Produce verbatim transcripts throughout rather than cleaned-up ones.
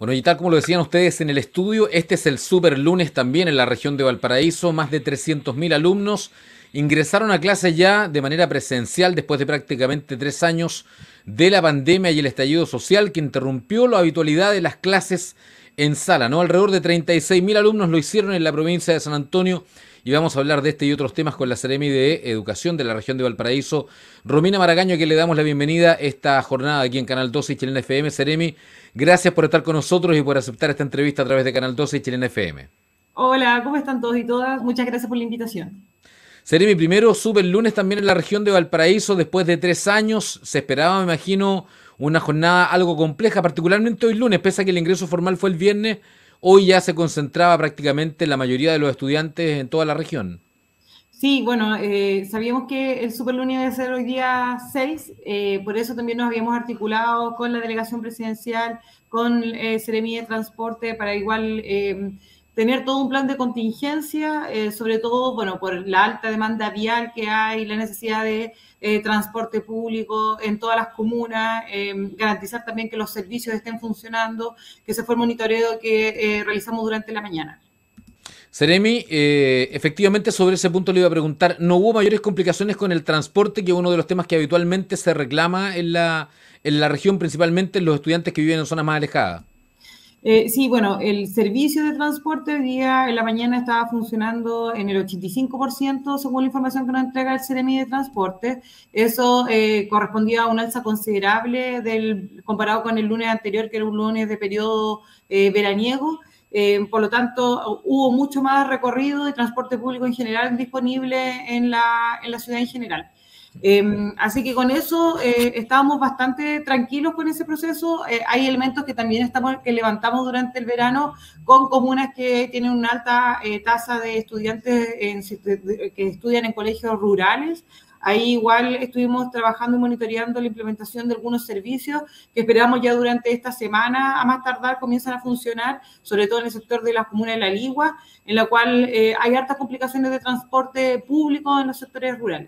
Bueno, y tal como lo decían ustedes en el estudio, este es el super lunes también en la región de Valparaíso. Más de trescientos mil alumnos ingresaron a clases ya de manera presencial después de prácticamente tres años de la pandemia y el estallido social que interrumpió la habitualidad de las clases en sala, ¿no? Alrededor de treinta y seis mil alumnos lo hicieron en la provincia de San Antonio y vamos a hablar de este y otros temas con la Seremi de Educación de la región de Valparaíso, Romina Maragaño, que le damos la bienvenida a esta jornada aquí en Canal doce y Chilena F M. Seremi, gracias por estar con nosotros y por aceptar esta entrevista a través de Canal doce y Chilena F M. Hola, ¿cómo están todos y todas? Muchas gracias por la invitación. Seremi, primero sube el lunes también en la región de Valparaíso, después de tres años, se esperaba, me imagino, una jornada algo compleja, particularmente hoy lunes, pese a que el ingreso formal fue el viernes, hoy ya se concentraba prácticamente la mayoría de los estudiantes en toda la región. Sí, bueno, eh, sabíamos que el Superlunes iba a ser hoy día seis, eh, por eso también nos habíamos articulado con la delegación presidencial, con eh, Seremi de Transporte, para igual eh, tener todo un plan de contingencia, eh, sobre todo, bueno, por la alta demanda vial que hay, la necesidad de eh, transporte público en todas las comunas, eh, garantizar también que los servicios estén funcionando, que ese fue el monitoreo que eh, realizamos durante la mañana. Seremi, eh, efectivamente sobre ese punto le iba a preguntar, ¿no hubo mayores complicaciones con el transporte, que es uno de los temas que habitualmente se reclama en la, en la región, principalmente en los estudiantes que viven en zonas más alejadas? Eh, sí, bueno, el servicio de transporte hoy día en la mañana estaba funcionando en el ochenta y cinco por ciento según la información que nos entrega el Seremi de Transporte. Eso eh, correspondía a un alza considerable del, comparado con el lunes anterior, que era un lunes de periodo eh, veraniego. Eh, por lo tanto, hubo mucho más recorrido y transporte público en general disponible en la, en la ciudad en general. Eh, así que con eso eh, estábamos bastante tranquilos con ese proceso. Eh, hay elementos que también estamos, que levantamos durante el verano con comunas que tienen una alta eh, tasa de estudiantes en, que estudian en colegios rurales. Ahí igual estuvimos trabajando y monitoreando la implementación de algunos servicios que esperamos ya durante esta semana, a más tardar, comienzan a funcionar, sobre todo en el sector de las comunas de La Ligua, en la cual eh, hay hartas complicaciones de transporte público en los sectores rurales.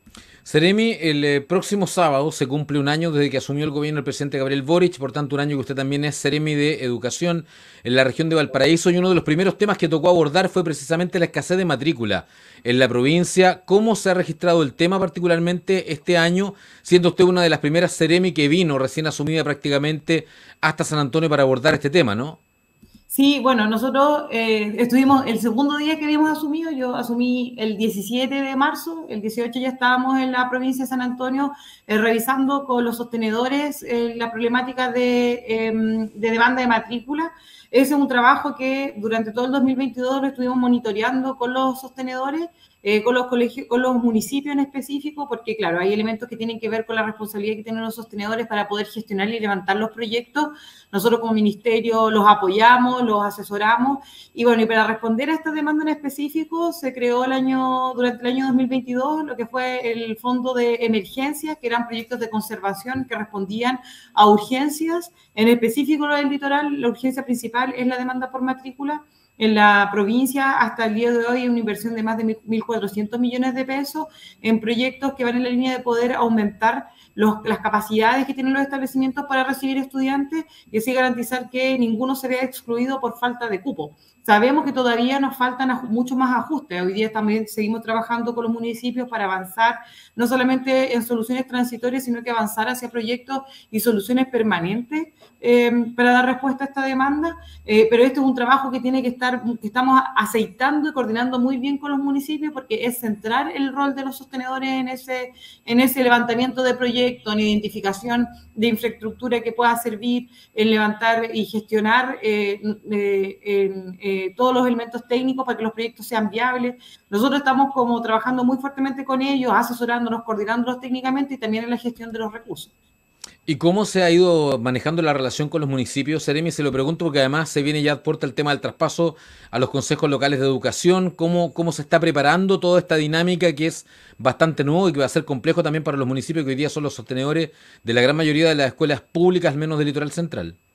Seremi, el eh, próximo sábado se cumple un año desde que asumió el gobierno el presidente Gabriel Boric, por tanto un año que usted también es Seremi de Educación en la región de Valparaíso, y uno de los primeros temas que tocó abordar fue precisamente la escasez de matrícula en la provincia. ¿Cómo se ha registrado el tema particularmente este año, siendo usted una de las primeras Seremi que vino recién asumida prácticamente hasta San Antonio para abordar este tema, ¿no? Sí, bueno, nosotros eh, estuvimos el segundo día que habíamos asumido, yo asumí el diecisiete de marzo, el dieciocho ya estábamos en la provincia de San Antonio eh, revisando con los sostenedores eh, la problemática de, eh, de demanda de matrícula. Ese es un trabajo que durante todo el dos mil veintidós lo estuvimos monitoreando con los sostenedores, eh, con los colegios, con los municipios en específico, porque claro, hay elementos que tienen que ver con la responsabilidad que tienen los sostenedores para poder gestionar y levantar los proyectos. Nosotros como ministerio los apoyamos, los asesoramos, y bueno, y para responder a esta demanda en específico se creó el año, durante el año dos mil veintidós lo que fue el Fondo de Emergencias, que eran proyectos de conservación que respondían a urgencias, en específico lo del litoral. La urgencia principal es la demanda por matrícula. En la provincia, hasta el día de hoy, hay una inversión de más de mil cuatrocientos millones de pesos en proyectos que van en la línea de poder aumentar los, las capacidades que tienen los establecimientos para recibir estudiantes y así garantizar que ninguno se vea excluido por falta de cupo. Sabemos que todavía nos faltan muchos más ajustes. Hoy día también seguimos trabajando con los municipios para avanzar, no solamente en soluciones transitorias, sino que avanzar hacia proyectos y soluciones permanentes eh, para dar respuesta a esta demanda. Eh, pero este es un trabajo que tiene que estar, que estamos aceitando y coordinando muy bien con los municipios, porque es centrar el rol de los sostenedores en ese, en ese levantamiento de proyectos, en identificación de infraestructura que pueda servir, en levantar y gestionar eh, eh, en, eh, todos los elementos técnicos para que los proyectos sean viables. Nosotros estamos como trabajando muy fuertemente con ellos, asesorándonos, coordinándolos técnicamente y también en la gestión de los recursos. ¿Y cómo se ha ido manejando la relación con los municipios, Seremi? Se lo pregunto porque además se viene ya por el tema del traspaso a los consejos locales de educación. ¿Cómo, cómo se está preparando toda esta dinámica que es bastante nuevo y que va a ser complejo también para los municipios que hoy día son los sostenedores de la gran mayoría de las escuelas públicas, al menos del litoral central?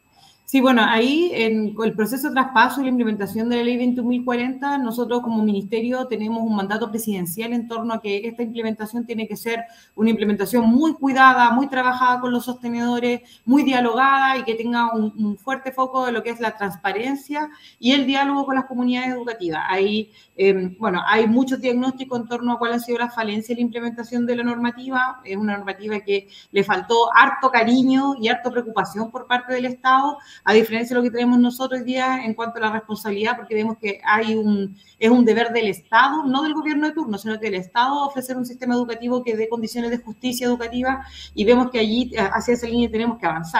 Sí, bueno, ahí en el proceso de traspaso y la implementación de la ley veintiún mil cuarenta, nosotros como ministerio tenemos un mandato presidencial en torno a que esta implementación tiene que ser una implementación muy cuidada, muy trabajada con los sostenedores, muy dialogada y que tenga un, un fuerte foco de lo que es la transparencia y el diálogo con las comunidades educativas. Ahí, eh, bueno, hay muchos diagnósticos en torno a cuál ha sido la falencia de la implementación de la normativa. Es una normativa que le faltó harto cariño y harto preocupación por parte del Estado, a diferencia de lo que tenemos nosotros hoy día en cuanto a la responsabilidad, porque vemos que hay un, es un deber del Estado, no del gobierno de turno, sino que del Estado ofrecer un sistema educativo que dé condiciones de justicia educativa, y vemos que allí, hacia esa línea, tenemos que avanzar.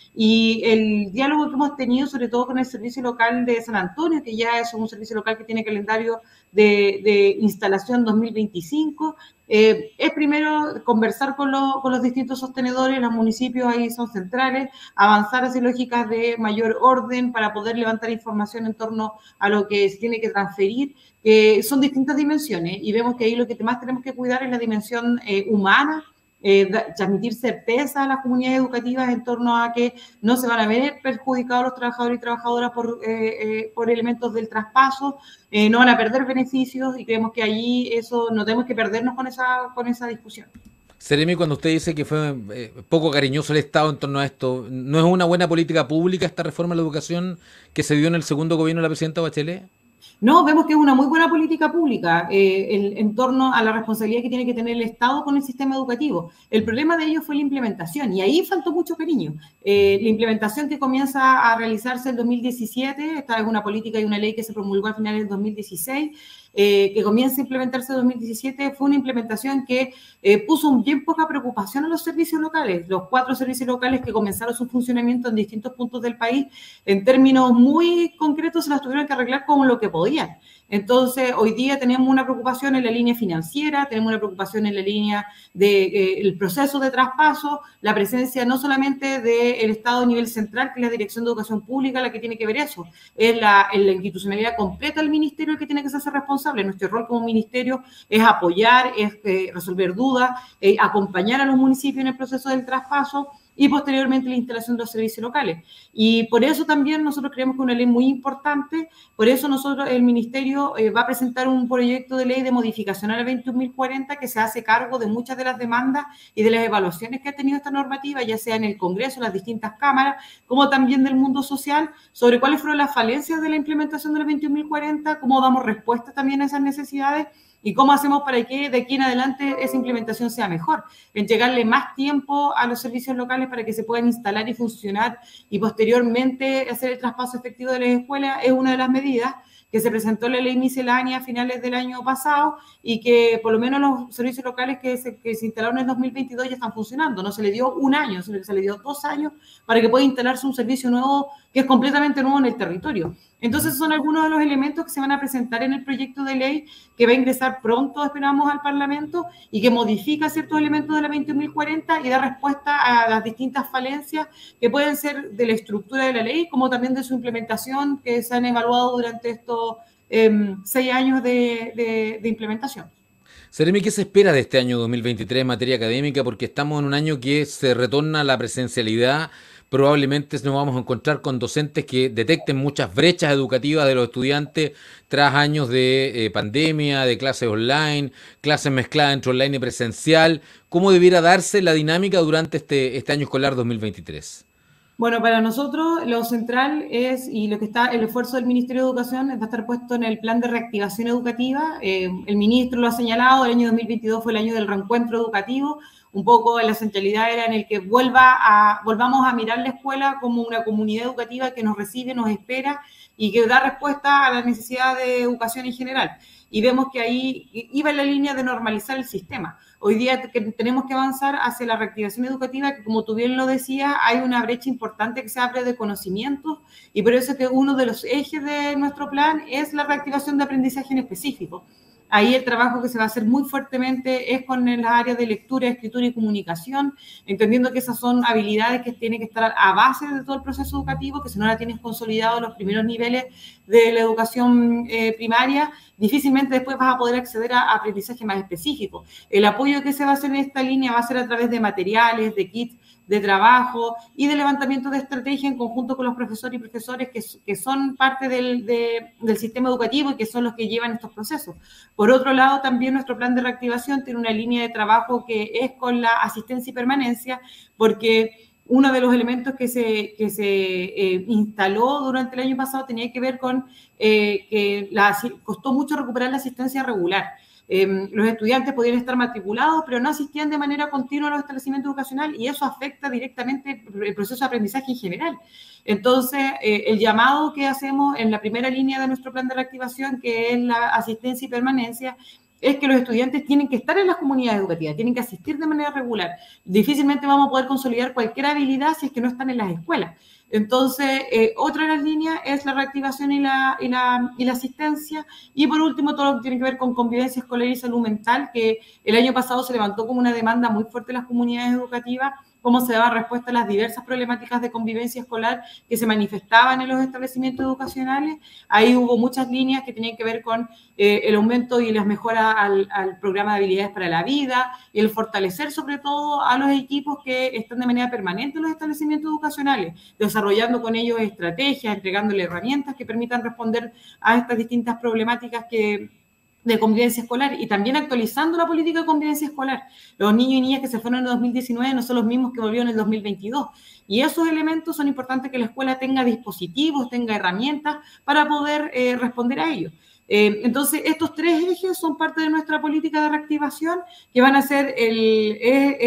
Y el diálogo que hemos tenido, sobre todo con el Servicio Local de San Antonio, que ya es un servicio local que tiene calendario de, de instalación dos mil veinticinco, eh, es primero conversar con, lo, con los distintos sostenedores, los municipios ahí son centrales, avanzar hacia lógicas de mayor orden para poder levantar información en torno a lo que se tiene que transferir. Eh, son distintas dimensiones y vemos que ahí lo que más tenemos que cuidar es la dimensión eh, humana, Eh, transmitir certeza a las comunidades educativas en torno a que no se van a ver perjudicados los trabajadores y trabajadoras por, eh, eh, por elementos del traspaso, eh, no van a perder beneficios, y creemos que allí eso no tenemos que perdernos con esa, con esa discusión. Seremi, cuando usted dice que fue eh, poco cariñoso el Estado en torno a esto, ¿no es una buena política pública esta reforma a la educación que se dio en el segundo gobierno de la presidenta Bachelet? No, vemos que es una muy buena política pública eh, en, en torno a la responsabilidad que tiene que tener el Estado con el sistema educativo. El problema de ello fue la implementación, y ahí faltó mucho cariño. Eh, la implementación que comienza a realizarse en dos mil diecisiete, esta es una política y una ley que se promulgó a finales del dos mil dieciséis, eh, que comienza a implementarse en dos mil diecisiete, fue una implementación que eh, puso bien poca preocupación a los servicios locales. Los cuatro servicios locales que comenzaron su funcionamiento en distintos puntos del país, en términos muy concretos, se las tuvieron que arreglar con lo que podían. Entonces, hoy día tenemos una preocupación en la línea financiera, tenemos una preocupación en la línea del eh, proceso de traspaso, la presencia no solamente del Estado a nivel central, que es la Dirección de Educación Pública la que tiene que ver eso, es la, es la institucionalidad completa del ministerio el que tiene que ser responsable. Nuestro rol como ministerio es apoyar, es eh, resolver dudas, eh, acompañar a los municipios en el proceso del traspaso, y posteriormente la instalación de los servicios locales. Y por eso también nosotros creemos que es una ley muy importante, por eso nosotros, el Ministerio eh, va a presentar un proyecto de ley de modificación a la veintiún mil cuarenta que se hace cargo de muchas de las demandas y de las evaluaciones que ha tenido esta normativa, ya sea en el Congreso, en las distintas cámaras, como también del mundo social, sobre cuáles fueron las falencias de la implementación de la veintiún mil cuarenta, cómo damos respuesta también a esas necesidades, y cómo hacemos para que de aquí en adelante esa implementación sea mejor, entregarle más tiempo a los servicios locales para que se puedan instalar y funcionar, y posteriormente hacer el traspaso efectivo de las escuelas. Es una de las medidas que se presentó en la ley miscelánea a finales del año pasado, y que por lo menos los servicios locales que se, que se instalaron en dos mil veintidós ya están funcionando. No se le dio un año, sino que se le dio dos años para que pueda instalarse un servicio nuevo que es completamente nuevo en el territorio. Entonces son algunos de los elementos que se van a presentar en el proyecto de ley que va a ingresar pronto, esperamos, al Parlamento, y que modifica ciertos elementos de la veintiún mil cuarenta y da respuesta a las distintas falencias que pueden ser de la estructura de la ley, como también de su implementación, que se han evaluado durante estos eh, seis años de, de, de implementación. Seremi, ¿qué se espera de este año dos mil veintitrés en materia académica? Porque estamos en un año que se retorna a la presencialidad. Probablemente nos vamos a encontrar con docentes que detecten muchas brechas educativas de los estudiantes tras años de eh, pandemia, de clases online, clases mezcladas entre online y presencial. ¿Cómo debiera darse la dinámica durante este, este año escolar dos mil veintitrés? Bueno, para nosotros lo central es, y lo que está, el esfuerzo del Ministerio de Educación va a estar puesto en el plan de reactivación educativa. Eh, el ministro lo ha señalado, el año dos mil veintidós fue el año del reencuentro educativo. Un poco la centralidad era en el que vuelva a, volvamos a mirar la escuela como una comunidad educativa que nos recibe, nos espera y que da respuesta a la necesidad de educación en general. Y vemos que ahí iba en la línea de normalizar el sistema. Hoy día tenemos que avanzar hacia la reactivación educativa, que como tú bien lo decías, hay una brecha importante que se abre de conocimientos, y por eso es que uno de los ejes de nuestro plan es la reactivación de aprendizaje en específico. Ahí el trabajo que se va a hacer muy fuertemente es con las áreas de lectura, escritura y comunicación, entendiendo que esas son habilidades que tienen que estar a base de todo el proceso educativo, que si no la tienes consolidado en los primeros niveles de la educación eh, primaria, difícilmente después vas a poder acceder a, a aprendizaje más específico. El apoyo que se va a hacer en esta línea va a ser a través de materiales, de kits de trabajo y de levantamiento de estrategia en conjunto con los profesores y profesores que, que son parte del, de, del sistema educativo y que son los que llevan estos procesos. Por otro lado, también nuestro plan de reactivación tiene una línea de trabajo que es con la asistencia y permanencia, porque uno de los elementos que se, que se eh, instaló durante el año pasado tenía que ver con eh, que la, costó mucho recuperar la asistencia regular. Eh, los estudiantes podían estar matriculados, pero no asistían de manera continua a los establecimientos educacionales y eso afecta directamente el proceso de aprendizaje en general. Entonces, eh, el llamado que hacemos en la primera línea de nuestro plan de reactivación, que es la asistencia y permanencia, es que los estudiantes tienen que estar en las comunidades educativas, tienen que asistir de manera regular. Difícilmente vamos a poder consolidar cualquier habilidad si es que no están en las escuelas. Entonces, eh, otra de las líneas es la reactivación y la, y, la, y la asistencia. Y por último, todo lo que tiene que ver con convivencia escolar y salud mental, que el año pasado se levantó como una demanda muy fuerte en las comunidades educativas, cómo se daba respuesta a las diversas problemáticas de convivencia escolar que se manifestaban en los establecimientos educacionales. Ahí hubo muchas líneas que tenían que ver con eh, el aumento y las mejoras al, al programa de habilidades para la vida y el fortalecer sobre todo a los equipos que están de manera permanente en los establecimientos educacionales, desarrollando con ellos estrategias, entregándole herramientas que permitan responder a estas distintas problemáticas que de convivencia escolar y también actualizando la política de convivencia escolar. Los niños y niñas que se fueron en el dos mil diecinueve no son los mismos que volvieron en el dos mil veintidós. Y esos elementos son importantes que la escuela tenga dispositivos, tenga herramientas para poder eh, responder a ellos. Eh, entonces, estos tres ejes son parte de nuestra política de reactivación que van a ser el,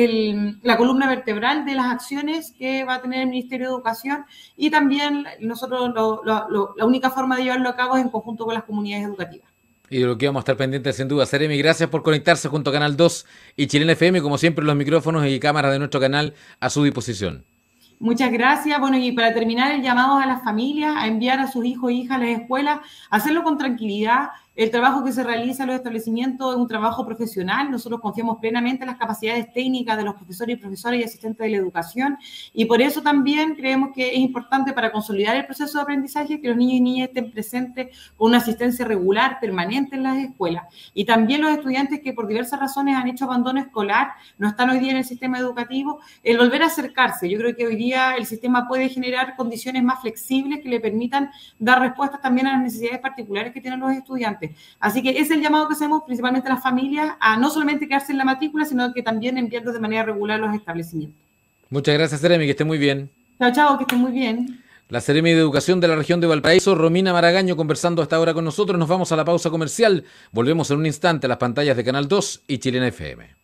el, la columna vertebral de las acciones que va a tener el Ministerio de Educación y también nosotros lo, lo, lo, la única forma de llevarlo a cabo es en conjunto con las comunidades educativas. Y de lo que vamos a estar pendientes sin duda. Seremi, gracias por conectarse junto a Canal dos y Chilena F M, como siempre los micrófonos y cámaras de nuestro canal a su disposición. Muchas gracias. Bueno, y para terminar, el llamado a las familias a enviar a sus hijos e hijas a las escuelas, hacerlo con tranquilidad. El trabajo que se realiza en los establecimientos es un trabajo profesional. Nosotros confiamos plenamente en las capacidades técnicas de los profesores y profesoras y asistentes de la educación. Y por eso también creemos que es importante para consolidar el proceso de aprendizaje que los niños y niñas estén presentes con una asistencia regular, permanente en las escuelas. Y también los estudiantes que por diversas razones han hecho abandono escolar, no están hoy día en el sistema educativo, el volver a acercarse. Yo creo que hoy día el sistema puede generar condiciones más flexibles que le permitan dar respuestas también a las necesidades particulares que tienen los estudiantes. Así que ese es el llamado que hacemos principalmente a las familias a no solamente quedarse en la matrícula, sino que también enviarlos de manera regular a los establecimientos. Muchas gracias, Seremi, que esté muy bien. Chao, chao, que esté muy bien. La Seremi de Educación de la región de Valparaíso, Romina Maragaño, conversando hasta ahora con nosotros. Nos vamos a la pausa comercial. Volvemos en un instante a las pantallas de Canal dos y Chilena F M.